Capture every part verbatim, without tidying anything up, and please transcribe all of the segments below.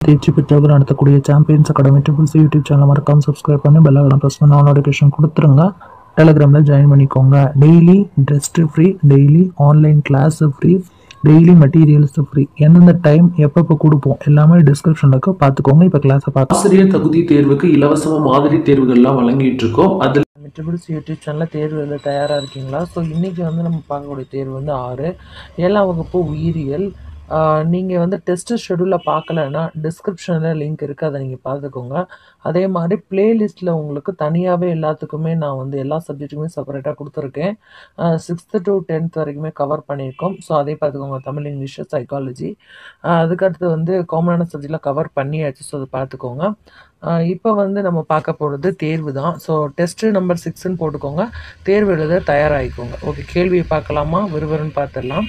தேர்ச்சி பெற்றவர் நடத்தக்கூடிய champions academy triple C YouTube channel மறக்காம சப்ஸ்கிரைப் பண்ணி பெல் ஐகான் ப்ரெஸ் பண்ணி நோட்டிஃபிகேஷன் கொடுத்துருங்க. டெலிகிராமில் ஜாயின் பண்ணிக்கோங்க. Daily test free, daily online class free, daily materials free. எந்தெந்த டைம் எப்பப்போ கொடுப்போம் எல்லாமே டிஸ்கிரிப்ஷனில் இருக்க பார்த்துக்கோங்க. இப்போ கிளாஸை பார்த்து ஆசிரியர் தகுதி தேர்வுக்கு இலவசமாக மாதிரி தேர்வுகள்லாம் வழங்கிட்டு இருக்கோம். அதில் ட்ரிபிள்சி யூடியூப் சேனலில் தேர்வு எழுத தயாராக இருக்கீங்களா? ஸோ இன்றைக்கி வந்து நம்ம பார்க்கக்கூடிய தேர்வு வந்து ஆறு ஏழாம் வகுப்பு உயிரியல். நீங்கள் வந்து டெஸ்ட்டு ஷெடியூலில் பார்க்கலன்னா டிஸ்கிரிப்ஷனில் லிங்க் இருக்குது, அதை நீங்கள் பார்த்துக்கோங்க. அதே மாதிரி பிளேலிஸ்ட்டில் உங்களுக்கு தனியாகவே எல்லாத்துக்குமே நான் வந்து எல்லா சப்ஜெக்ட்டுக்குமே செப்பரேட்டாக கொடுத்துருக்கேன். சிக்ஸ்த்து டு டென்த் வரைக்குமே கவர் பண்ணியிருக்கோம். ஸோ அதே பார்த்துக்கோங்க. தமிழ், இங்கிலீஷ், சைக்காலஜி, அதுக்கடுத்து வந்து காமனான சப்ஜெக்டில் கவர் பண்ணியாச்சு. ஸோ அதை பார்த்துக்கோங்க. இப்போ வந்து நம்ம பார்க்க போகிறது தேர்வு தான். ஸோ டெஸ்ட்டு நம்பர் சிக்ஸ்ன்னு போட்டுக்கோங்க. தேர்வு எழுத தயாராகிக்கோங்க. ஓகே, கேள்வியை பார்க்கலாமா? விறுவிறுன்னு பார்த்துடலாம்.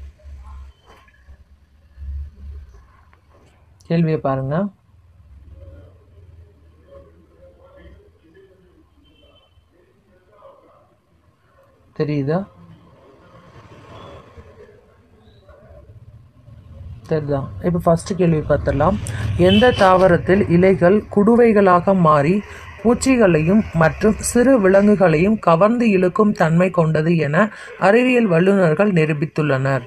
கேள்வியை பாருங்க. தெரியுதா? சரிதான். இப்போ ஃபர்ஸ்ட் கேள்வி பார்த்துடலாம். எந்த தாவரத்தில் இலைகள் குடுவைகளாக மாறி பூச்சிகளையும் மற்றும் சிறு விலங்குகளையும் கவர்ந்து இழுக்கும் தன்மை கொண்டது என அறிவியல் வல்லுநர்கள் நிரூபித்துள்ளனர்?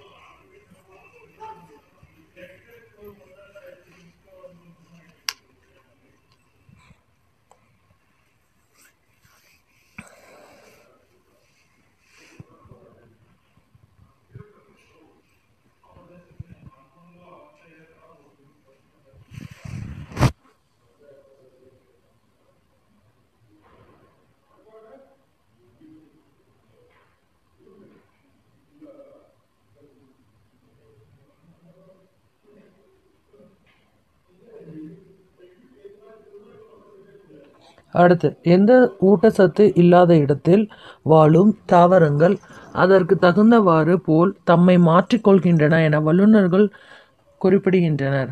அடுத்து, எந்த ஊட்டச்சத்து இல்லாத இடத்தில் வாழும் தாவரங்கள் அதற்கு தகுந்தவாறு போல் தம்மை மாற்றிக்கொள்கின்றன என வல்லுநர்கள் குறிப்பிடுகின்றனர்?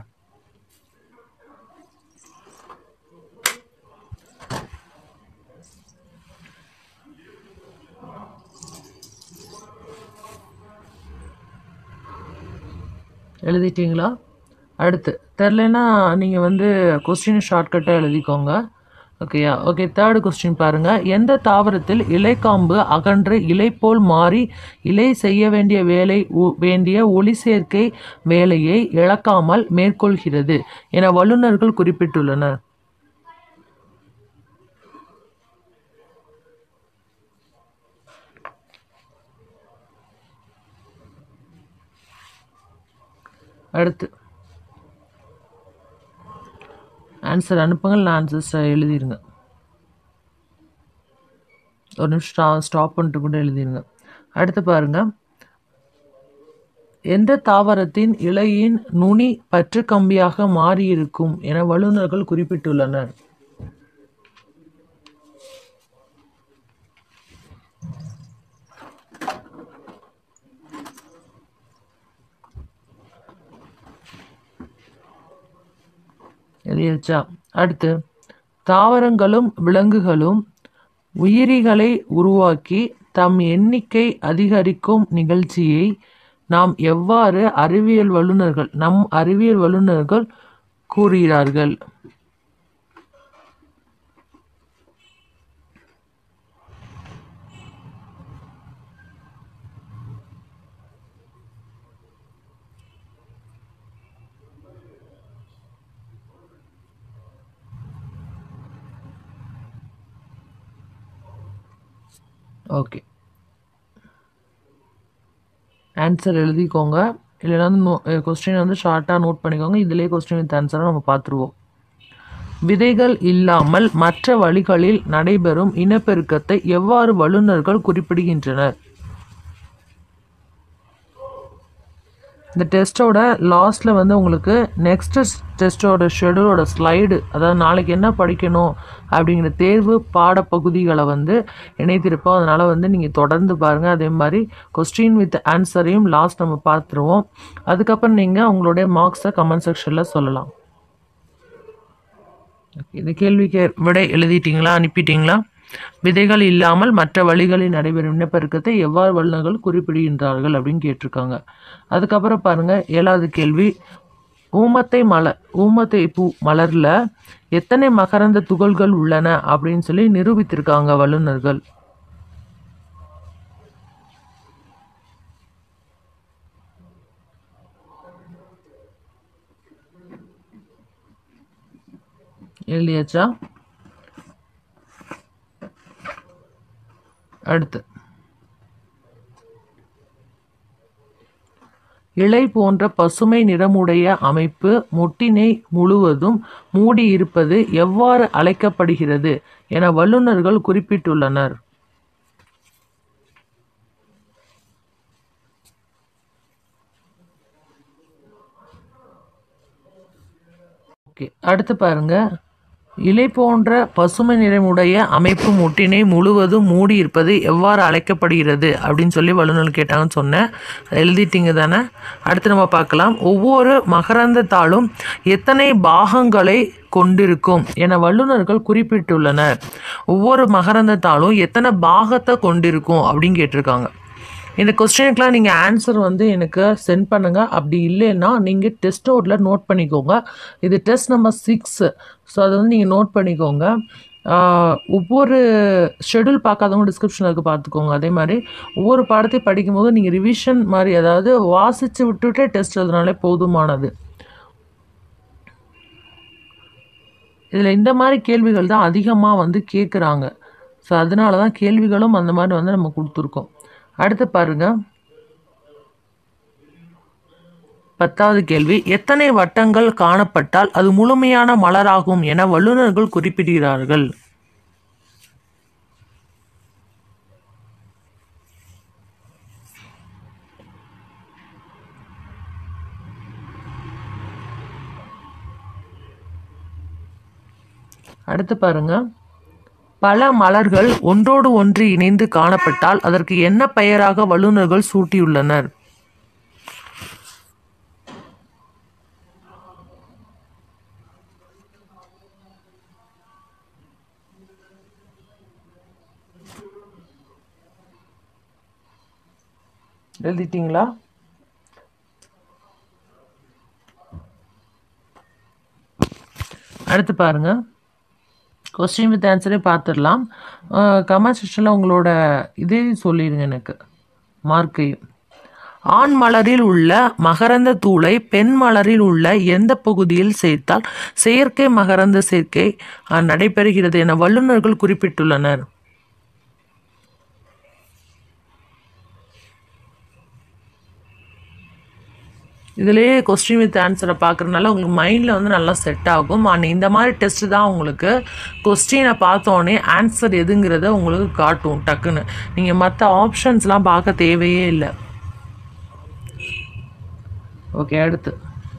எழுதிட்டீங்களா? அடுத்து தெரிலனா நீங்கள் வந்து கொஸ்டின் ஷார்ட்கட்டாக எழுதிக்கோங்க. ஓகேயா? ஓகே, தேர்டு கொஸ்டின் பாருங்கள். எந்த தாவரத்தில் இலைக்காம்பு அகன்று இலை போல் மாறி இலை செய்ய வேண்டிய வேலை வேண்டிய ஒளி சேர்க்கை வேலையை இழக்காமல் மேற்கொள்கிறது என வல்லுநர்கள் குறிப்பிட்டுள்ளனர்? அடுத்து ஆன்சர் அனுப்புங்கள். நான் ஆன்சர்ஸ் எழுதிருங்க. ஒரு நிமிஷம் ஸ்டாப் பண்ணிட்டு கூட எழுதிருங்க. அடுத்து பாருங்க. எந்த தாவரத்தின் இலையின் நுனி பற்று கம்பியாக மாறியிருக்கும் என வல்லுநர்கள் குறிப்பிட்டுள்ளனர்? எழுதியாச்சா? அடுத்து, தாவரங்களும் விலங்குகளும் உயிரிகளை உருவாக்கி தம் எண்ணிக்கை அதிகரிக்கும் நிகழ்ச்சியை நாம் எவ்வாறு அறிவியல் வல்லுநர்கள் நம் அறிவியல் வல்லுநர்கள் கூறுகிறார்கள்? ஓகே, ஆன்சர் எழுதிக்கோங்க. இல்லைனா வந்து கொஸ்டின் வந்து ஷார்ட்டாக நோட் பண்ணிக்கோங்க. இதிலே கொஸ்டின் வித் ஆன்சரை நம்ம பார்த்துருவோம். விதைகள் இல்லாமல் மற்ற வழிகளில் நடைபெறும் இனப்பெருக்கத்தை எவ்வாறு வல்லுநர்கள் குறிப்பிடுகின்றனர்? இந்த டெஸ்ட்டோட லாஸ்ட்டில் வந்து உங்களுக்கு நெக்ஸ்ட் டெஸ்ட்டோட ஷெடியூலோட ஸ்லைடு, அதாவது நாளைக்கு என்ன படிக்கணும் அப்படிங்கிற தேர்வு பாடப்பகுதிகளை வந்து இணைத்திருப்போம். அதனால் வந்து நீங்கள் தொடர்ந்து பாருங்கள். அதே மாதிரி கொஸ்டின் வித் ஆன்சரையும் லாஸ்ட் நம்ம பார்த்துருவோம். அதுக்கப்புறம் நீங்கள் உங்களுடைய மார்க்ஸை கமெண்ட் செக்ஷனில் சொல்லலாம். இந்த கேள்விக்கு விடை எழுதிட்டீங்களா? அனுப்பிட்டீங்களா? விதைகள் இல்லாமல் மற்ற வழிகளில் நடைபெறும் இனப்பெருக்கத்தை எவ்வாறு வல்லுநர்கள் குறிப்பிடுகின்றார்கள் அப்படின்னு கேட்டிருக்காங்க. அதுக்கப்புறம் பாருங்க, ஏழாவது கேள்வி. ஊமத்தை மலர் ஊமத்தை பூ மலர்ல எத்தனை மகரந்த துகள்கள் உள்ளன அப்படின்னு சொல்லி நிரூபித்திருக்காங்க வல்லுநர்கள். எழுதியாச்சா? அடுத்து இலை போன்ற பசுமை நிறமுடைய அமைப்பு மொட்டினை முழுவதும் மூடியிருப்பது எவ்வாறு அழைக்கப்படுகிறது என வல்லுநர்கள் குறிப்பிட்டுள்ளனர். ஓகே, அடுத்து பாருங்க. இலை போன்ற பசுமை நிறமுடைய அமைப்பு மொட்டினை முழுவதும் மூடி இருப்பது எவ்வாறு அழைக்கப்படுகிறது அப்படின்னு சொல்லி வல்லுநர்கள் கேட்டாங்கன்னு சொன்னேன். எழுதிட்டீங்க தானே? அடுத்து நம்ம பார்க்கலாம். ஒவ்வொரு மகரந்தத்தாலும் எத்தனை பாகங்களை கொண்டிருக்கும் என வல்லுநர்கள் குறிப்பிட்டுள்ளனர். ஒவ்வொரு மகரந்தத்தாலும் எத்தனை பாகத்தை கொண்டிருக்கும் அப்படின்னு கேட்டிருக்காங்க. இந்த கொஸ்டினுக்குலாம் நீங்கள் ஆன்சர் வந்து எனக்கு சென்ட் பண்ணுங்கள். அப்படி இல்லைன்னா நீங்கள் டெஸ்ட் நோட்டில் நோட் பண்ணிக்கோங்க. இது டெஸ்ட் நம்பர் சிக்ஸு. ஸோ அதை வந்து நீங்கள் நோட் பண்ணிக்கோங்க. ஒவ்வொரு ஷெடியூல் பார்க்காதவங்க டிஸ்கிரிப்ஷனில் இருக்குது, பார்த்துக்கோங்க. அதே மாதிரி ஒவ்வொரு பாடத்தையும் படிக்கும்போது நீங்கள் ரிவிஷன் மாதிரி அதாவது வாசித்து விட்டுட்டு டெஸ்ட் எழுதுனாலே போதுமானது. இதில் இந்த மாதிரி கேள்விகள் தான் அதிகமாக வந்து கேட்குறாங்க. ஸோ அதனால தான் கேள்விகளும் அந்த மாதிரி வந்து நம்ம கொடுத்துருக்கோம். அடுத்து பாருங்க, பத்தாவது கேள்வி. எத்தனை வட்டங்கள் காணப்பட்டால் அது முழுமையான மலராகும் என வல்லுநர்கள் குறிப்பிடுகிறார்கள். அடுத்து பாருங்க, பல மலர்கள் ஒன்றோடு ஒன்று இணைந்து காணப்பட்டால் அதற்கு என்ன பெயராக வல்லுநர்கள் சூட்டியுள்ளனர். எழுதிட்டீங்களா? அடுத்து பாருங்க, கொஸ்டின் வித் ஆன்சரே பார்த்துடலாம். கமெண்ட் செக்ஷனில் உங்களோட இதே சொல்லிடுங்க எனக்கு, மார்க்கையும். ஆண் மலரில் உள்ள மகரந்த தூளை பெண் மலரில் உள்ள எந்த பகுதியில் சேர்த்தால் செயற்கை மகரந்த சேர்க்கை நடைபெறுகிறது என வல்லுநர்கள் குறிப்பிட்டுள்ளனர். இதுலேயே கொஸ்டின் வித் ஆன்சரை பார்க்குறதுனால உங்களுக்கு மைண்டில் வந்து நல்லா செட் ஆகும். ஆனால் இந்த மாதிரி டெஸ்ட் தான் உங்களுக்கு கொஸ்டினை பார்த்தோன்னே ஆன்சர் எதுங்கிறத உங்களுக்கு காட்டும் டக்குன்னு. நீங்கள் மற்ற ஆப்ஷன்ஸ்லாம் பார்க்க தேவையே இல்லை. ஓகே, அடுத்து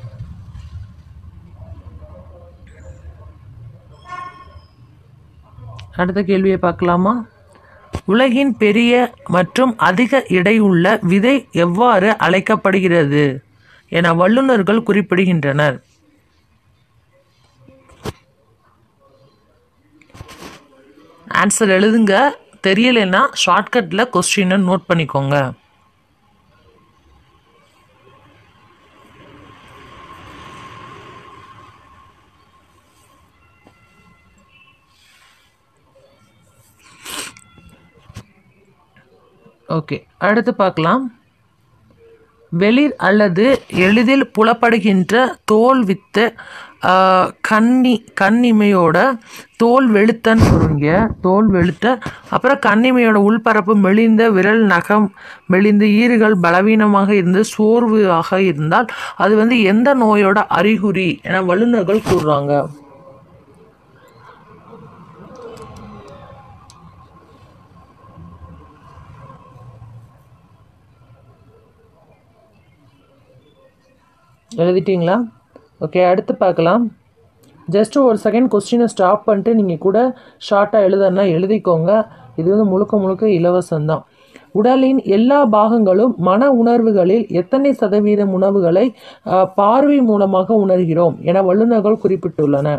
அடுத்த கேள்வியை பார்க்கலாமா? உலகின் பெரிய மற்றும் அதிக எடையுள்ள விதை எவ்வாறு அழைக்கப்படுகிறது என வல்லுநர்கள் குறிப்பிடுகின்றனர். ஆன்சர் எழுதுங்க. தெரியலைன்னா ஷார்ட்கட்டில் கொஸ்டினை நோட் பண்ணிக்கோங்க. ஓகே, அடுத்து பார்க்கலாம். வெளிர் அல்லது எளிதில் புலப்படுகின்ற தோல் வித்து கண்ணி கண்ணிமையோட தோல் வெளுத்தன்னு சொல்லுவீங்க. தோல் வெளுத்த அப்புறம் கண்ணிமையோட உள்பரப்பு மெலிந்த, விரல் நகம் மெலிந்து, ஈறுகள் பலவீனமாக இருந்து சோர்வாக இருந்தால் அது வந்து எந்த நோயோட அறிகுறி என வல்லுநர்கள் கூறுறாங்க. எழுதிட்டீங்களா? ஓகே, அடுத்து பார்க்கலாம். ஜஸ்ட் ஒரு செகண்ட் கொஸ்டினை ஸ்டாப் பண்ணிட்டு நீங்கள் கூட ஷார்ட்டாக எழுதுனா எழுதிக்கோங்க. இது வந்து முழுக்க முழுக்க இலவசம்தான். உடலின் எல்லா பாகங்களும் மன உணர்வுகளில் எத்தனை சதவீதம் உணவுகளை பார்வை மூலமாக உணர்கிறோம் என வல்லுநர்கள் குறிப்பிட்டுள்ளன.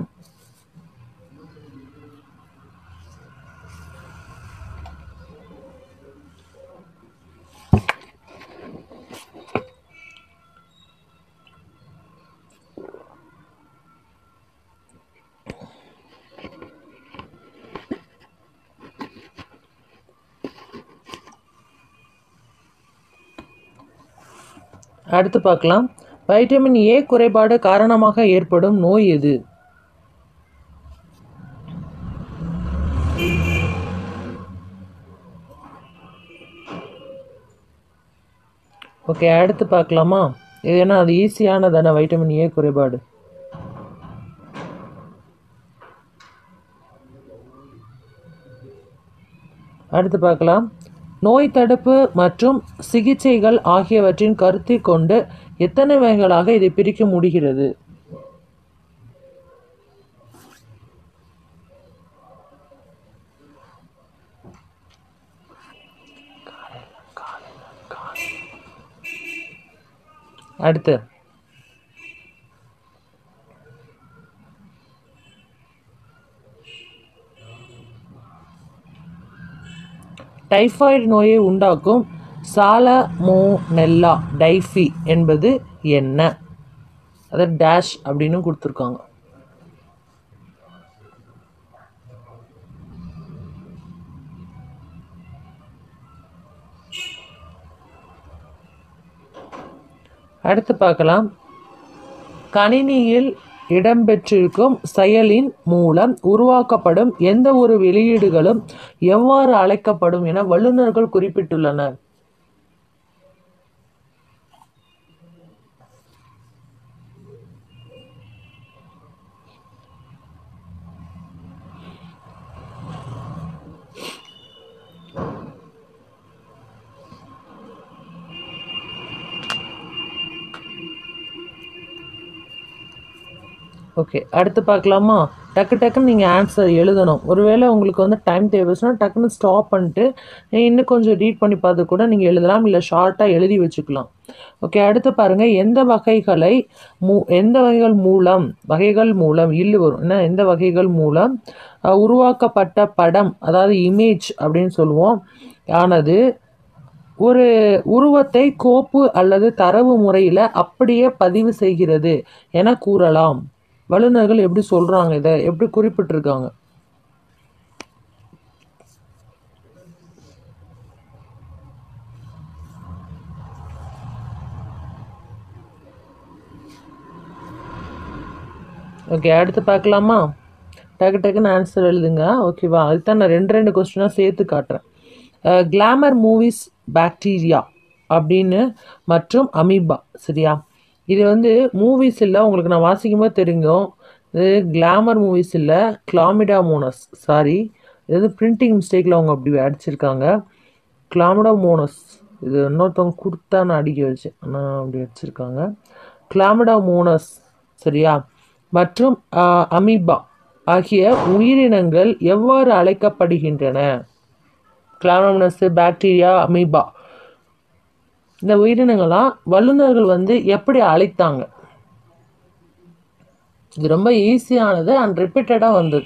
அடுத்து பார்க்கலாம். வைட்டமின் ஏ குறைபாடு காரணமாக ஏற்படும் நோய் எது? ஓகே, அடுத்து பார்க்கலாமா? இது ஏன்னா அது ஈஸியானதான வைட்டமின் ஏ குறைபாடு. அடுத்து பார்க்கலாம். நோய் தடுப்பு மற்றும் சிகிச்சைகள் ஆகியவற்றின் கருத்தை கொண்டு எத்தனை வகைகளாக இதை பிரிக்க முடிகிறது? அடுத்து டைபாய்டு நோயை உண்டாக்கும் சாலமோனெல்லா டைஃபி என்பது என்ன? அதை டேஷ் அப்படின்னு கொடுத்துருக்காங்க. அடுத்து பார்க்கலாம். கணினியில் இடம்பெற்றிருக்கும் செயலின் மூலம் உருவாக்கப்படும் எந்த ஒரு வெளியீடுகளும் எவ்வாறு அழைக்கப்படும் என வல்லுநர்கள் குறிப்பிட்டுள்ளனர்? ஓகே, அடுத்து பார்க்கலாமா? டக்கு டக்குன்னு நீங்கள் ஆன்சர் எழுதணும். ஒருவேளை உங்களுக்கு வந்து டைம் தேவைச்சுன்னா டக்குன்னு ஸ்டாப் பண்ணிட்டு இன்னும் கொஞ்சம் ரீட் பண்ணி பார்த்து கூட நீங்கள் எழுதலாம், இல்லை ஷார்ட்டாக எழுதி வச்சுக்கலாம். ஓகே, அடுத்து பாருங்கள். எந்த வகைகளை மூ எந்த வகைகள் மூலம் வகைகள் மூலம் இல்லு வரும் என்ன எந்த வகைகள் மூலம் உருவாக்கப்பட்ட படம், அதாவது இமேஜ் அப்படின்னு சொல்லுவோம், ஆனது ஒரு உருவத்தை கோப்பு அல்லது தரவு முறையில் அப்படியே பதிவு செய்கிறது என கூறலாம்? வல்லுநர்கள் எப்படி சொல்றாங்க, இதை எப்படி குறிப்பிட்டிருக்காங்க? ஓகே, அடுத்து பார்க்கலாமா? டக்கு டக்குன்னு ஆன்சர் எழுதுங்க. ஓகேவா? அதுதான் நான் ரெண்டு ரெண்டு கொஸ்டினாக சேர்த்து காட்டுறேன். கிளாமர் மூவிஸ் பாக்டீரியா அப்படின்னு மற்றும் அமீபா, சரியா? இது வந்து மூவிஸ் இல்லை, உங்களுக்கு நான் வாசிக்கும் போது தெரியும். இது கிளாமர் மூவிஸ் இல்லை, கிளாமிடா மோனஸ். சாரி, இது வந்து பிரிண்டிங் மிஸ்டேக்கில் அவங்க அப்படி அடிச்சிருக்காங்க. கிளாமிடா மோனஸ் இது இன்னொருத்தவங்க கொடுத்தா நான் அடிக்க வச்சேன், ஆனால் அப்படி அடிச்சிருக்காங்க. கிளாமிடா மோனஸ், சரியா, மற்றும் அமீபா ஆகிய உயிரினங்கள் எவ்வாறு அழைக்கப்படுகின்றன? கிளாமோனஸ், பாக்டீரியா, அமீபா, இந்த உயிரினங்களாம் வல்லுநர்கள் வந்து எப்படி அழைத்தாங்க? இது ரொம்ப ஈஸியானது அண்ட் ரிப்பீட்டடாக வந்தது.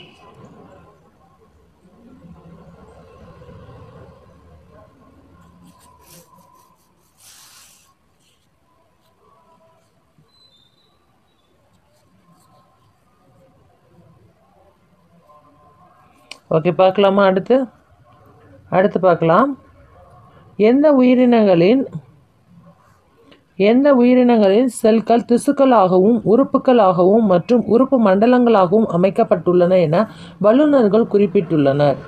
ஓகே, பார்க்கலாமா? அடுத்து அடுத்து பார்க்கலாம். எந்த உயிரினங்களின் எந்த உயிரினங்களின் செல்கள் திசுக்களாகவும் உறுப்புகளாகவும் மற்றும் உறுப்பு மண்டலங்களாகவும் அமைக்கப்பட்டுள்ளன என வல்லுநர்கள் குறிப்பிட்டுள்ளனர்?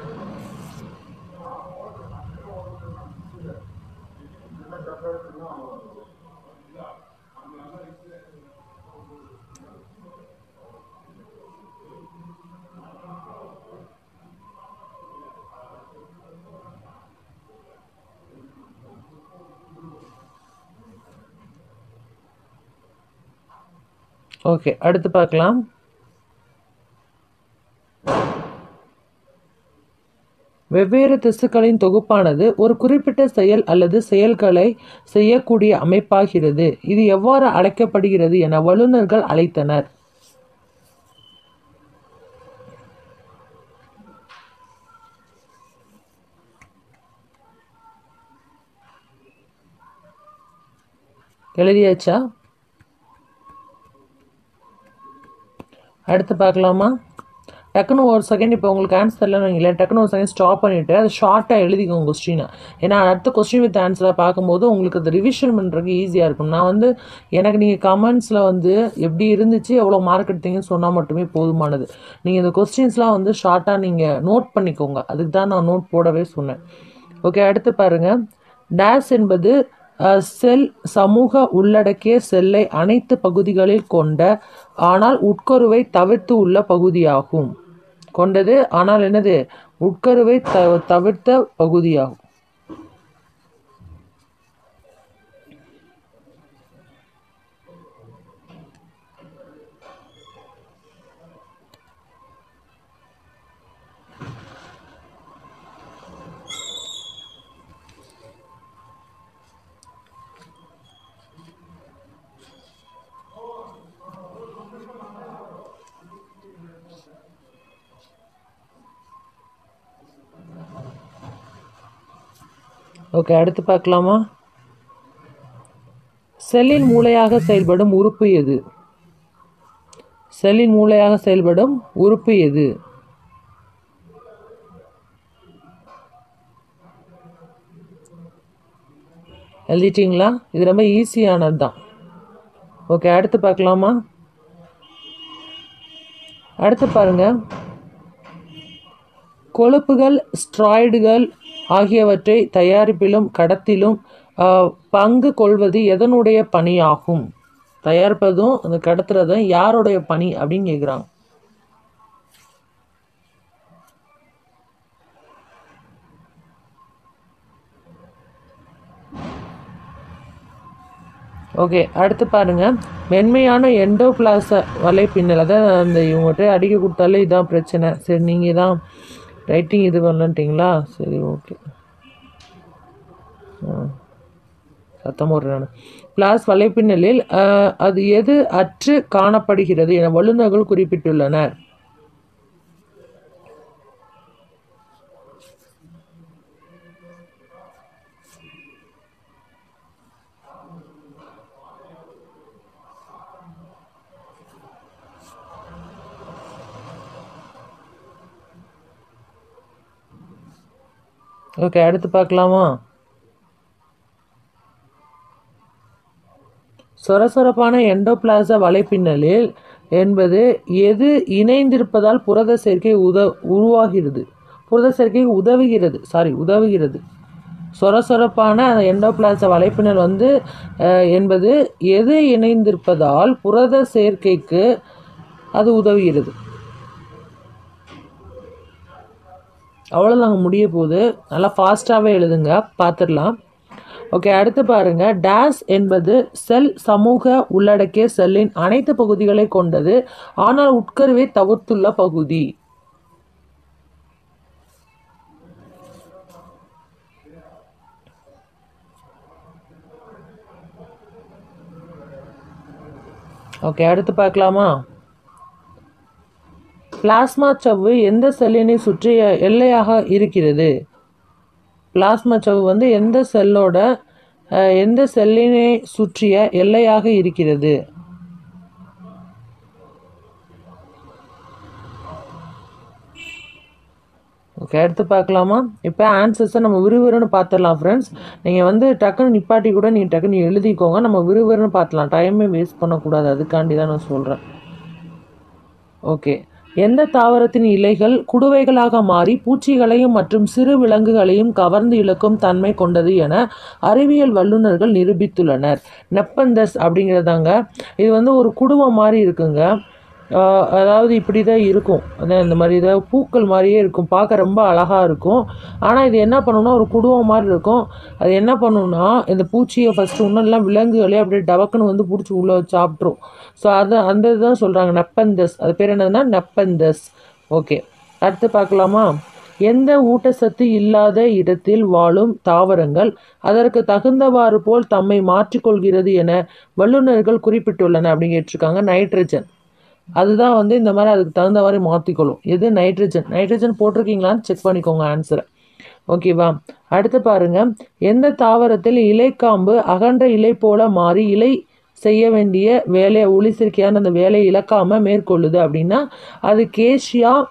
ஓகே, அடுத்து பார்க்கலாம். வெவ்வேறு திசுக்களின் தொகுப்பானது ஒரு குறிப்பிட்ட செயல் அல்லது செயல்களை செய்யக்கூடிய அமைப்பாகிறது. இது எவ்வாறு அழைக்கப்படுகிறது என வல்லுநர்கள் அழைத்தனர்? எழுதியாச்சா? அடுத்து பார்க்கலாமா? டக்குன்னு ஒரு செகண்ட் இப்போ உங்களுக்கு ஆன்சர் தெரியலன்னு வைங்களேன், டக்குன்னு ஒரு செகண்ட் ஸ்டாப் பண்ணிவிட்டு அதை ஷார்ட்டாக எழுதிக்கோங்க கொஸ்டினை. ஏன்னா அடுத்த கொஸ்டின் வித் ஆன்சரை பார்க்கும்போது உங்களுக்கு அது ரிவிஷன் பண்ணுறதுக்கு ஈஸியாக இருக்கும். நான் வந்து எனக்கு நீங்கள் கமெண்ட்ஸில் வந்து எப்படி இருந்துச்சு, எவ்வளோ மார்க் எடுத்தீங்கன்னு சொன்னால் மட்டுமே போதுமானது. நீங்கள் இந்த கொஸ்டின்ஸ்லாம் வந்து ஷார்ட்டாக நீங்கள் நோட் பண்ணிக்கோங்க. அதுக்கு தான் நான் நோட் போடவே சொன்னேன். ஓகே, அடுத்து பாருங்கள். டேஸ் என்பது செல் சமூக உள்ளடக்கிய செல்லை அனைத்து பகுதிகளில் கொண்ட ஆனால் உட்கருவை தவிர்த்து உள்ள பகுதியாகும். கொண்டது ஆனால் என்னது, உட்கருவை த தவிர்த்த பகுதியாகும். ஓகே, அடுத்து பார்க்கலாமா? செல்லின் மூளையாக செயல்படும் உறுப்பு எது? செல்லின் மூளையாக செயல்படும் உறுப்பு எது? எழுதிட்டீங்களா? இது ரொம்ப ஈஸியானது தான். ஓகே, அடுத்து பார்க்கலாமா? அடுத்து பாருங்க. கொழுப்புகள் ஸ்ட்ராய்டுகள் ஆகியவற்றை தயாரிப்பிலும் கடத்திலும் பங்கு கொள்வது எதனுடைய பணியாகும்? தயாரிப்பதும் அந்த கடத்துறதும் யாருடைய பணி அப்படின்னு கேட்குறாங்க. ஓகே, அடுத்து பாருங்க. மென்மையான எண்டோபிளாச வலைப்பின்னல், அதாவது அந்த இவங்ககிட்ட அடிக்க கொடுத்தாலே இதான் பிரச்சனை. சரி, நீங்கள் தான் ரைட்டிங் இது பண்ணலன்ட்டிங்களா? சரி, ஓகே. சத்தம் ஒரு பிளாஸ் வலைப்பின்னலில் அது எது அற்று காணப்படுகிறது என வல்லுநர்கள் குறிப்பிட்டுள்ளனர். ஓகே, அடுத்து பார்க்கலாமா? சொரசொரப்பான எண்டோபிளாச வலைப்பின்னலில் என்பது எது இணைந்திருப்பதால் புரத சேர்க்கை உத உருவாகிறது புரத சேர்க்கை உதவுகிறது சாரி உதவுகிறது சொரசொரப்பான அந்த எண்டோபிளாச வலைப்பின்னல் வந்து என்பது எது இணைந்திருப்பதால் புரத சேர்க்கைக்கு அது உதவுகிறது. அவ்வளோதாங்க, முடிய போகுது. நல்லா ஃபாஸ்ட்டாகவே எழுதுங்க, பார்த்துடலாம். ஓகே, அடுத்து பாருங்க. டேஸ் என்பது செல் சமூக உள்ளடக்கிய செல்லின் அனைத்து பகுதிகளை கொண்டது ஆனால் உட்கருவை தவிர்த்துள்ள பகுதி. ஓகே, அடுத்து பார்க்கலாமா? பிளாஸ்மா சவ்வு எந்த செல்லினை சுற்றிய எல்லையாக இருக்கிறது? பிளாஸ்மா சவ்வு வந்து எந்த செல்லோட எந்த செல்லினை சுற்றிய எல்லையாக இருக்கிறது? ஓகே, அடுத்து பார்க்கலாமா? இப்போ ஆன்சர்ஸை நம்ம விறுவிறுன்னு பார்த்துடலாம் ஃப்ரெண்ட்ஸ். நீங்கள் வந்து டக்குன்னு நிப்பாட்டி கூட நீங்கள் டக்குன்னு எழுதிக்கோங்க. நம்ம விறுவிறுன்னு பார்த்துலாம், டைமே வேஸ்ட் பண்ணக்கூடாது. அதுக்காண்டி தான் நான் சொல்கிறேன். ஓகே, எந்த தாவரத்தின் இலைகள் குடுவைகளாக மாறி பூச்சிகளையும் மற்றும் சிறு விலங்குகளையும் கவர்ந்து இழுக்கும் தன்மை கொண்டது என அறிவியல் வல்லுநர்கள் நிரூபித்துள்ளனர்? நெப்பந்தஸ் அப்படிங்கிறதாங்க. இது வந்து ஒரு குடுவை மாதிரி இருக்குங்க. அதாவது இப்படி தான் இருக்கும், அதான் இந்த மாதிரி இதாக பூக்கள் மாதிரியே இருக்கும், பார்க்க ரொம்ப அழகாக இருக்கும். ஆனால் இது என்ன பண்ணணும்னா ஒரு குடுவை மாதிரி இருக்கும். அது என்ன பண்ணணும்னா இந்த பூச்சியை ஃபஸ்ட்டு இன்னும் விலங்குகளே அப்படியே டபக்குன்னு வந்து பிடிச்சி உள்ளே வச்சு சாப்பிட்ரும். ஸோ அது அந்த இதுதான் சொல்கிறாங்க நெப்பந்தஸ். அது பேர் என்னதுன்னா நெப்பந்தஸ். ஓகே, அடுத்து பார்க்கலாமா? எந்த ஊட்டச்சத்து இல்லாத இடத்தில் வாழும் தாவரங்கள் அதற்கு தகுந்தவாறு போல் தம்மை மாற்றிக்கொள்கிறது என வல்லுநர்கள் குறிப்பிட்டுள்ளன அப்படின்னு கேட்டிருக்காங்க. நைட்ரஜன். அதுதான் வந்து இந்த மாதிரி அதுக்கு தகுந்த மாதிரி மாற்றிக்கொள்ளும். எது? நைட்ரஜன். நைட்ரஜன் போட்டிருக்கீங்களான்னு செக் பண்ணிக்கோங்க ஆன்சரை. ஓகேவா? அடுத்து பாருங்க. எந்த தாவரத்தில் இலைக்காம்பு அகன்ற இலை போல மாறி இலை செய்ய வேண்டிய வேலையை ஒளி சேர்க்கையான அந்த வேலையை இழக்காம மேற்கொள்ளுது அப்படின்னா அது கேஷியா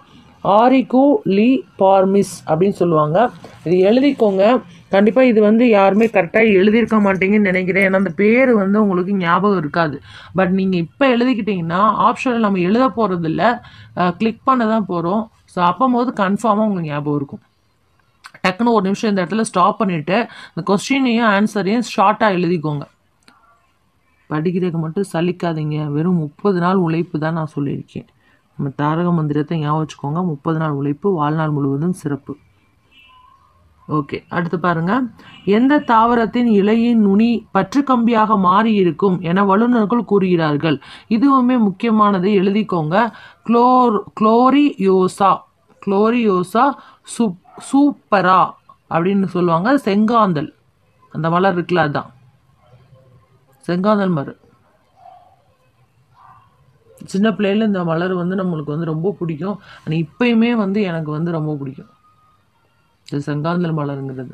ஆரிகோ லி பார்மிஸ் அப்படின்னு சொல்லுவாங்க. இது எழுதிக்கோங்க. கண்டிப்பாக இது வந்து யாருமே கரெக்டாக எழுதியிருக்க மாட்டீங்கன்னு நினைக்கிறேன். ஏன்னா அந்த பேர் வந்து உங்களுக்கு ஞாபகம் இருக்காது. பட் நீங்கள் இப்போ எழுதிக்கிட்டிங்கன்னா ஆப்ஷனில் நம்ம எழுத போகிறதில்ல, கிளிக் பண்ண தான் போகிறோம். ஸோ அப்போது கன்ஃபார்மாக உங்களுக்கு ஞாபகம் இருக்கும். டக்குன்னு ஒரு நிமிஷம் இந்த இடத்துல ஸ்டாப் பண்ணிவிட்டு இந்த கொஸ்டினையும் ஆன்சரையும் ஷார்ட்டாக எழுதிக்கோங்க. படிக்கிறதுக்கு மட்டும் சலிக்காதீங்க. வெறும் முப்பது நாள் உழைப்பு தான் நான் சொல்லியிருக்கேன். நம்ம தாரக மந்திரத்தை ஞாபகம் வச்சுக்கோங்க. முப்பது நாள் உழைப்பு, வாழ்நாள் முழுவதும் சிறப்பு. ஓகே, அடுத்து பாருங்க. எந்த தாவரத்தின் இலையின் நுனி பற்று கம்பியாக மாறி இருக்கும் என வல்லுநர்கள் கூறுகிறார்கள். இதுவுமே முக்கியமானதை எழுதிக்கோங்க. குளோர் குளோரியோசா குளோரியோசா சூப் சூப்பரா அப்படின்னு சொல்லுவாங்க. செங்காந்தல், அந்த மலர் இருக்குல்ல, அதுதான் செங்காந்தல் மலர். சின்ன பிள்ளையில இந்த மலர் வந்து நம்மளுக்கு வந்து ரொம்ப பிடிக்கும். ஆனால் இப்பயுமே வந்து எனக்கு வந்து ரொம்ப பிடிக்கும் இந்த செங்காந்தல் மலருங்கிறது.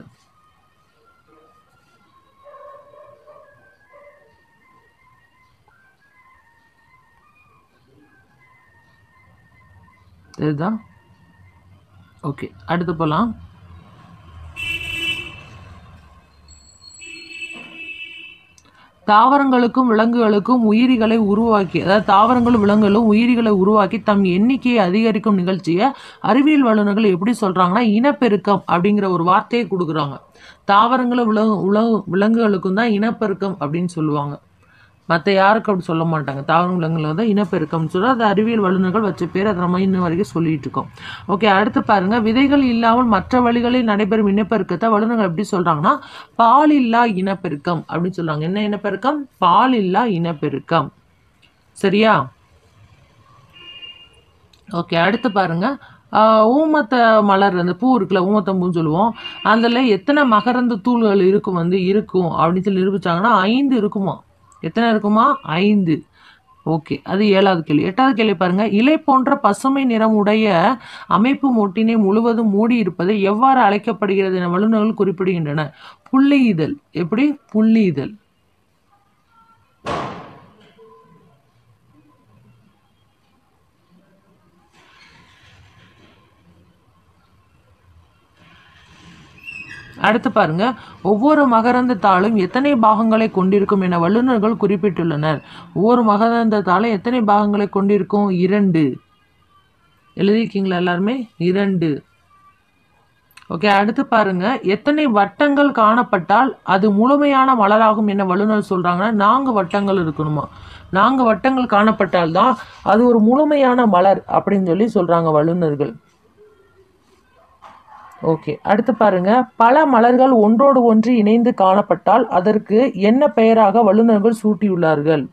இதுதான். ஓகே, அடுத்து போகலாம். தாவரங்களுக்கும் விலங்குகளுக்கும் உயிரிகளை உருவாக்கி, அதாவது தாவரங்களும் விலங்குகளும் உயிரிகளை உருவாக்கி தம் எண்ணிக்கையை அதிகரிக்கும் நிகழ்ச்சியை அறிவியல் வல்லுநர்கள் எப்படி சொல்றாங்கன்னா இனப்பெருக்கம் அப்படிங்கிற ஒரு வார்த்தையை கொடுக்குறாங்க. தாவரங்களும் விலங்கு உலகு விலங்குகளுக்கும் தான் இனப்பெருக்கம் அப்படின்னு சொல்லுவாங்க. மற்ற யாருக்கும் அப்படி சொல்ல மாட்டாங்க. தாவரம் விலங்குகள் வந்து இனப்பெருக்கம்னு சொல்லி அது அறிவியல் வல்லுநர்கள் வச்ச பேர். அதை நம்ம இன்னும் வரைக்கும் சொல்லிட்டு இருக்கோம். ஓகே, அடுத்து பாருங்க. விதைகள் இல்லாமல் மற்ற வழிகளில் நடைபெறும் இனப்பெருக்கத்தை வல்லுநர்கள் எப்படி சொல்றாங்கன்னா பால் இல்லா இனப்பெருக்கம் அப்படின்னு சொல்றாங்க. என்ன இனப்பெருக்கம்? பால் இல்லா இனப்பெருக்கம். சரியா? ஓகே, அடுத்து பாருங்க. ஊமத்த மலர், அந்த பூ இருக்குல்ல, ஊமத்தம் பூன்னு சொல்லுவோம். அதில் எத்தனை மகரந்த தூள்கள் இருக்கும் வந்து இருக்கும் அப்படின்னு சொல்லி நிரூபிச்சாங்கன்னா ஐந்து இருக்குமா. எத்தனை இருக்குமா? ஐந்து. ஓகே, அது ஏழாவது கேள்வி. எட்டாவது கேள்வி பாருங்க. இலை போன்ற பசுமை நிறம் உடைய அமைப்பு மொட்டினை முழுவதும் மூடி இருப்பது எவ்வாறு அழைக்கப்படுகிறது என வல்லுநர்கள் குறிப்பிடுகின்றன. புள்ளி இதழ். எப்படி? புள்ளி இதழ். அடுத்து பாருங்க. ஒவ்வொரு மகரந்த தாளும் எத்தனை பாகங்களை கொண்டிருக்கும் என வல்லுநர்கள் குறிப்பிட்டுள்ளனர். ஒவ்வொரு மகரந்த தாளும் எத்தனை பாகங்களை கொண்டிருக்கும்? இரண்டு. எழுதிருக்கீங்களா எல்லாருமே? இரண்டு. ஓகே, அடுத்து பாருங்க. எத்தனை வட்டங்கள் காணப்பட்டால் அது முழுமையான மலராகும் என வல்லுநர் சொல்றாங்கன்னா நான்கு வட்டங்கள் இருக்கணுமா. நான்கு வட்டங்கள் காணப்பட்டால் தான் அது ஒரு முழுமையான மலர் அப்படின்னு சொல்லி சொல்றாங்க வல்லுநர்கள். ஓகே, அடுத்து பாருங்க. பல மலர்கள் ஒன்றோடு ஒன்று இணைந்து காணப்பட்டால் அதற்கு என்ன பெயராக வல்லுநர்கள் சூட்டியுள்ளார்கள்?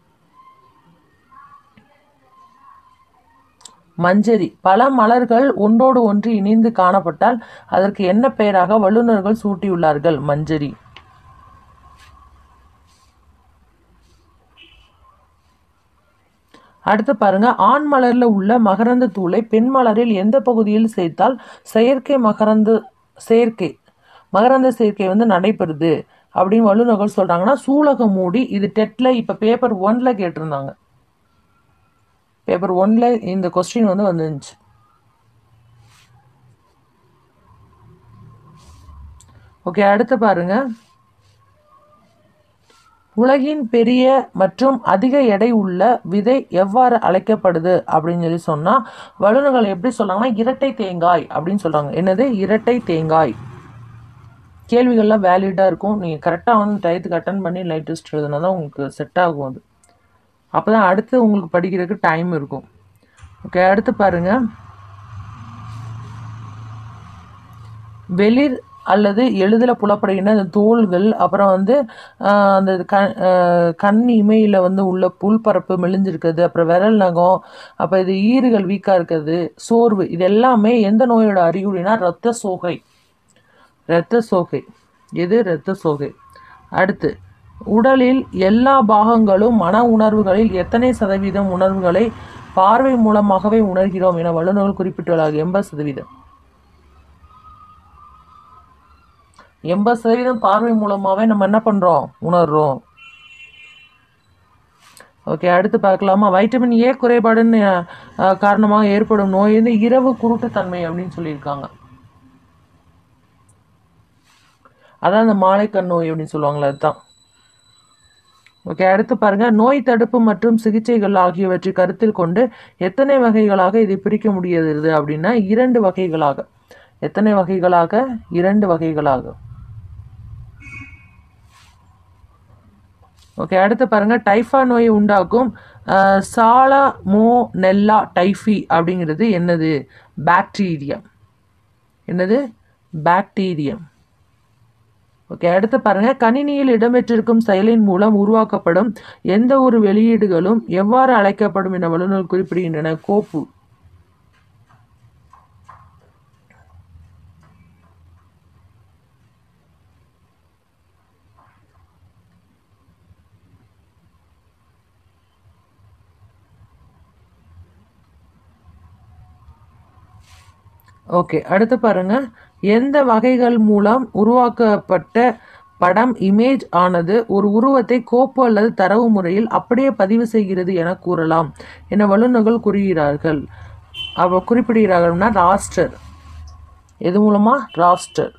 மஞ்சரி. பல மலர்கள் ஒன்றோடு ஒன்று இணைந்து காணப்பட்டால் அதற்கு என்ன பெயராக வல்லுநர்கள் சூட்டியுள்ளார்கள்? மஞ்சரி. அடுத்து பாருங்க. ஆண் மலர்ல உள்ள மகரந்த தூளை பெண் மலரில் எந்த பகுதியில் சேர்த்தால் செயற்கை மகரந்த சேர்க்கை மகரந்த சேர்க்கை வந்து நடைபெறுது அப்படின்னு வல்லுநர்கள் சொல்றாங்கன்னா சூலக மூடி. இது டெட்ல இப்ப பேப்பர் ஒன்ல கேட்டிருந்தாங்க. பேப்பர் ஒன்ல இந்த கொஸ்டின் வந்து வந்துருந்துச்சு. ஓகே, அடுத்து பாருங்க. உலகின் பெரிய மற்றும் அதிக எடை உள்ள விதை எவ்வாறு அழைக்கப்படுது அப்படின்னு சொல்லி சொன்னா வல்லுநர்கள் எப்படி சொல்றாங்கன்னா இரட்டை தேங்காய் அப்படின்னு சொல்றாங்க. என்னது? இரட்டை தேங்காய். கேள்விகள்லாம் வேலிடா இருக்கும். நீங்க கரெக்டா வந்து டயத்துக்கு அட்டன் பண்ணி லைட் டெஸ்ட் எழுதுனா தான் உங்களுக்கு செட் ஆகும். அது அப்பதான் அடுத்து உங்களுக்கு படிக்கிறதுக்கு டைம் இருக்கும். ஓகே, அடுத்து பாருங்க. வெளிர் அல்லது எளிதில் புலப்படுகின்ற அந்த தோள்கள், அப்புறம் வந்து அந்த கண் கண் இமையில் வந்து உள்ள புல்பரப்பு மெலிஞ்சிருக்கிறது, அப்புறம் விரல் நகம், அப்போ இது ஈறுகள் வீக்காக இருக்கிறது, சோர்வு, இது எல்லாமே எந்த நோயோட அறிகுறினா இரத்த சோகை. இரத்த சோகை. எது? இரத்த சோகை. அடுத்து, உடலில் எல்லா பாகங்களும் மன உணர்வுகளில் எத்தனை சதவீதம் உணர்வுகளை பார்வை மூலமாகவே உணர்கிறோம் என வல்லுநர்கள் குறிப்பிட்டுள்ளார்கள். எண்பது சதவீதம். எண்பது சதவீதம் பார்வை மூலமாவே நம்ம என்ன பண்றோம்? உணர்றோம். ஓகே, அடுத்து பார்க்கலாமா? வைட்டமின் ஏ குறைபாடுன்னு காரணமாக ஏற்படும் நோய் வந்து இரவு குருட்டுத்தன்மை அப்படின்னு சொல்லியிருக்காங்க. அதான் அந்த மாலைக்கண் நோய் அப்படின்னு சொல்லுவாங்களே, அதுதான். ஓகே, அடுத்து பாருங்க. நோய் தடுப்பு மற்றும் சிகிச்சைகள் ஆகியவற்றை கருத்தில் கொண்டு எத்தனை வகைகளாக இதை பிரிக்க முடியாது அப்படின்னா இரண்டு வகைகளாக. எத்தனை வகைகளாக? இரண்டு வகைகளாக. ஓகே, அடுத்து பாருங்க. டைஃபா நோயை உண்டாக்கும் சாலமோனெல்லா டைஃபி அப்படிங்கிறது என்னது? பாக்டீரியம். என்னது? பாக்டீரியம். ஓகே, அடுத்து பாருங்க. கணினியில் இடம்பெற்றிருக்கும் செயலின் மூலம் உருவாக்கப்படும் எந்த ஒரு வெளியீடுகளும் எவ்வாறு அழைக்கப்படும் என வல்லுநர்கள் குறிப்பிடுகின்றன? கோப்பு. ஓகே, அடுத்து பாருங்க. எந்த வகைகள் மூலம் உருவாக்கப்பட்ட படம் இமேஜ் ஆனது ஒரு உருவத்தை கோப்பு அல்லது தரவு முறையில் அப்படியே பதிவு செய்கிறது என கூறலாம் என வல்லுநர்கள் கூறுகிறார்கள். அவ குறிப்பிடுகிறார்கள்னா ராஸ்டர். எது மூலமா? ராஸ்டர்.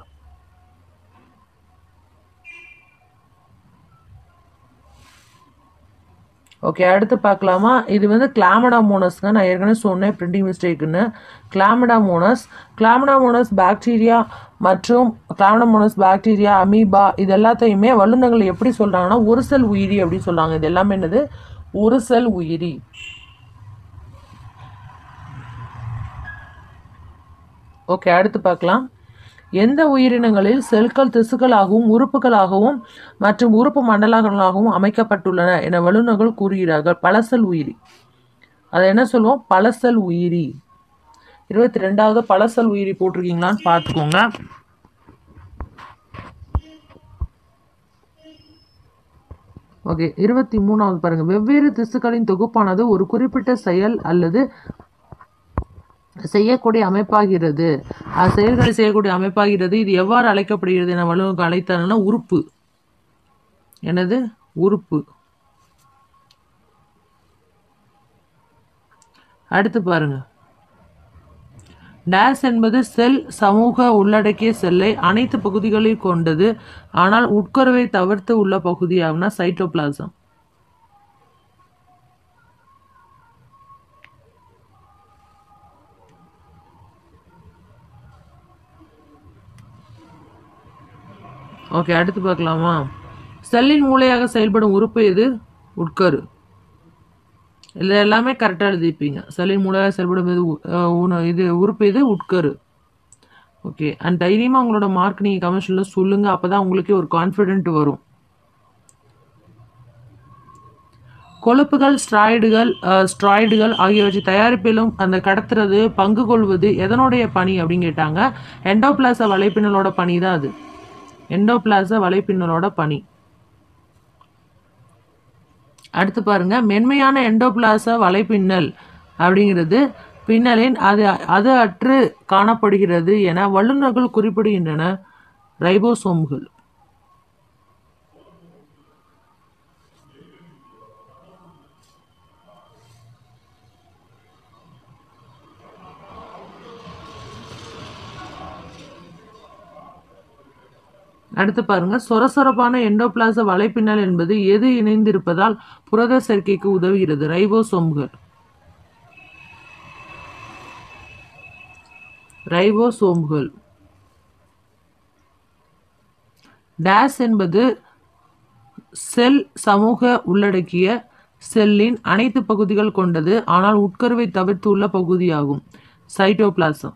ஓகே, அடுத்து பார்க்கலாமா? இது வந்து கிளாமடாமோனஸ்ங்க. நான் ஏற்கனவே சொன்னேன் பிரிண்டிங் மிஸ்டேக்குன்னு. கிளாமடாமோனஸ் கிளாமடாமோனஸ் பாக்டீரியா மற்றும் கிளாமடாமோனஸ் பாக்டீரியா, அமீபா இது எல்லாத்தையுமே வல்லுநர்கள் எப்படி சொல்றாங்கன்னா ஒரு செல் உயிரி அப்படின்னு சொல்றாங்க. இது எல்லாமே என்னது? ஒரு செல் உயிரி. ஓகே, அடுத்து பார்க்கலாம். எந்த உயிரினங்களில் செல்கள் திசுக்களாகவும் உறுப்புகளாகவும் மற்றும் உறுப்பு மண்டலங்களாகவும் அமைக்கப்பட்டுள்ளன என வல்லுநர்கள் கூறுகிறார்கள்? பலசெல் உயிரி. அதை என்ன சொல்லுவோம்? பலசெல் உயிரி. இருபத்தி ரெண்டாவது பலசெல் உயிரி போட்டிருக்கீங்களான்னு பார்த்துக்கோங்க. ஓகே, இருபத்தி மூணாவது பாருங்க. வெவ்வேறு திசுக்களின் தொகுப்பானது ஒரு குறிப்பிட்ட செயல் அல்லது செய்யக்கூடிய அமைப்பாகிறது. செயல்களை செய்யக்கூடிய அமைப்பாகிறது. இது எவ்வாறு அழைக்கப்படுகிறது என வல்லுநர்கள் அழைத்தாங்கன்னா உறுப்பு. என்னது? உறுப்பு. அடுத்து பாருங்க. டேஸ் என்பது செல் சமூக உள்ளடக்கிய செல்லை அனைத்து பகுதிகளில் கொண்டது ஆனால் உட்கருவை தவிர்த்து உள்ள பகுதியாகும்னா சைட்டோபிளாசம். ஓகே, அடுத்து பார்க்கலாமா? செல்லின் மூளையாக செயல்படும் உறுப்பு எது? உட்கரு. இது எல்லாமே கரெக்டாக எழுதிப்பீங்க. செல்லின் மூளையாக செயல்படும் இது இது உறுப்பு இது உட்கரு. ஓகே, அண்ட் தைரியமாக உங்களோட மார்க் நீங்கள் கமெண்ட்ஸில் சொல்லுங்கள். அப்போ தான் உங்களுக்கே ஒரு கான்ஃபிடென்ட் வரும். கொழுப்புகள் ஸ்ட்ராய்டுகள் ஸ்ட்ராய்டுகள் ஆகியவற்றை தயாரிப்பிலும் அந்த கடத்துறது பங்கு கொள்வது எதனுடைய பணி அப்படின்னு கேட்டாங்க. எண்டோபிளாச வலைப்பின்னலோட பணி தான் அது. எண்டோபிளாச வலைப்பின்னலோட பணி. அடுத்து பாருங்க. மென்மையான எண்டோபிளாச வலைப்பின்னல் அப்படிங்கிறது பின்னலின் அது அது அற்று காணப்படுகிறது என வல்லுநர்கள் குறிப்பிடுகின்றன. ரைபோசோம்கள். அடுத்து பாருங்க. சொரசொரப்பான எண்டோபிளாச வலைப்பின்னல் என்பது எது இணைந்திருப்பதால் புரத சேர்க்கைக்கு உதவுகிறது? ரைபோசோம்கள். ரைபோசோம்கள். டேஸ் என்பது செல் சமூக உள்ளடக்கிய செல்லின் அனைத்து பகுதிகள் கொண்டது ஆனால் உட்கருவை தவிர்த்து உள்ள பகுதியாகும். சைட்டோபிளாசம்.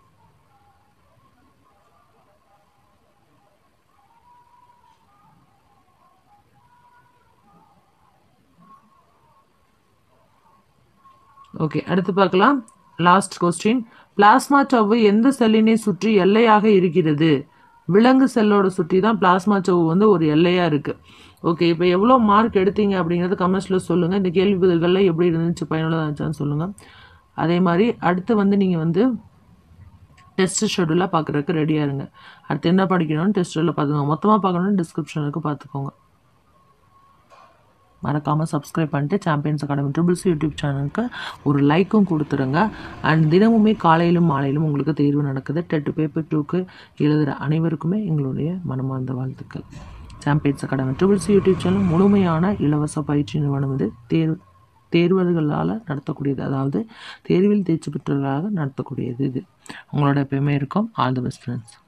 ஓகே, அடுத்து பார்க்கலாம். Last question. பிளாஸ்மா சவ்வு எந்த செல்லினை சுற்றி எல்லையாக இருக்கிறது? விலங்கு செல்லோட சுற்றி தான் பிளாஸ்மா சவ்வு வந்து ஒரு எல்லையாக இருக்குது. ஓகே, இப்போ எவ்வளோ மார்க் எடுத்தீங்க அப்படிங்கிறது கமெண்ட்ஸில் சொல்லுங்கள். இந்த கேள்வி பதில்களில் எப்படி இருந்துச்சு, பயனுள்ளதாக இருந்துச்சான்னு சொல்லுங்கள். அதே மாதிரி அடுத்து வந்து நீங்கள் வந்து டெஸ்ட் ஷெடியூலாக பார்க்குறதுக்கு ரெடியாக இருங்க. அடுத்து என்ன படிக்கணும்னு டெஸ்ட் ஷெடியூலில் பார்த்துக்கோங்க. மொத்தமாக பார்க்கணுன்னு டிஸ்கிரிப்ஷனுக்கு பார்த்துக்கோங்க. மறக்காமல் சப்ஸ்கிரைப் பண்ணிட்டு சாம்பியன்ஸ் அகாடமி ட்ரிபிள்ஸ் யூடியூப் சேனலுக்கு ஒரு லைக்கும் கொடுத்துருங்க. அண்ட் தினமுமே காலையிலும் மாலையிலும் உங்களுக்கு தேர்வு நடக்குது. டெட் பேப்பர் டூக்கு எழுதுகிற அனைவருக்குமே எங்களுடைய மனமார்ந்த வாழ்த்துக்கள். Champions academy triples YouTube channel முழுமையான இலவச பயிற்சி நிறுவனம். இது தேர்வு தேர்வர்களால் நடத்தக்கூடியது, அதாவது தேர்வில் தேர்ச்சி பெற்றவர்களாக நடத்தக்கூடியது. இது உங்களோட எப்பயுமே இருக்கும். All the best friends.